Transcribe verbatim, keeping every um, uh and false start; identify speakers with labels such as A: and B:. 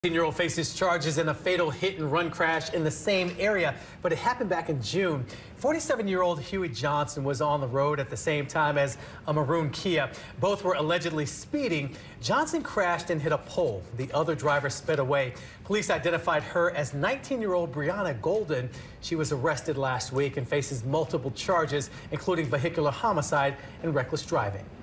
A: eighteen-year-old faces charges in a fatal hit-and-run crash in the same area, but it happened back in June. forty-seven-year-old Huey Johnson was on the road at the same time as a maroon Kia. Both were allegedly speeding. Johnson crashed and hit a pole. The other driver sped away. Police identified her as nineteen-year-old Brianna Golden. She was arrested last week and faces multiple charges, including vehicular homicide and reckless driving.